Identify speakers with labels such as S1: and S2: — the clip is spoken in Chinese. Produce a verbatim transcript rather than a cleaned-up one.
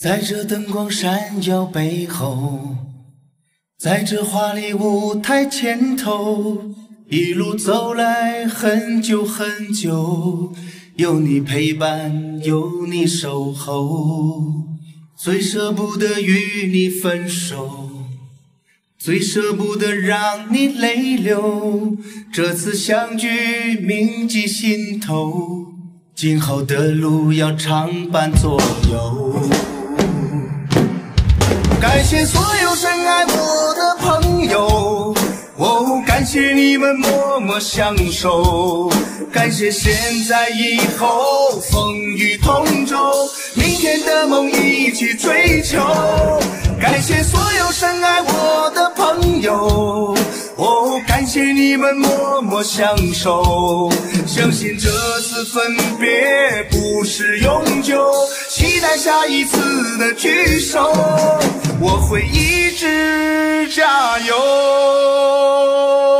S1: 在这灯光闪耀背后，在这华丽舞台前头，一路走来很久很久，有你陪伴，有你守候，最舍不得与你分手，最舍不得让你泪流，这次相聚铭记心头，今后的路要常伴左右。感谢所有深爱我的朋友，哦，感谢你们默默相守，感谢现在以后风雨同舟，明天的梦一起追求。感谢所有深爱我的朋友，哦，感谢你们默默相守，相信这次分别不是永久，期待下一次的聚首，我会一直加油。